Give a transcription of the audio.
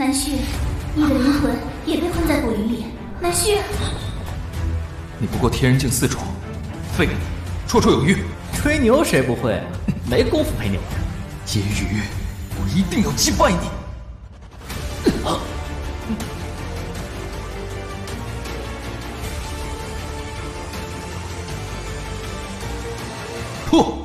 南旭，你的灵魂也被困在古灵里。南旭， 你不过天人境4重，废了你，绰绰有余。 吹牛谁不会？没工夫陪你玩。 夜雨，我一定要击败你！破！